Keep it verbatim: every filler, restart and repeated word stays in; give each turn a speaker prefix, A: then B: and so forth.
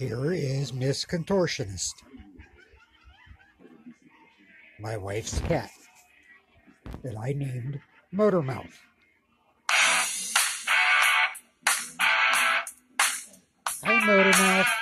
A: Here is Miss Contortionist, my wife's cat, that I named Motormouth. Hi, Motormouth.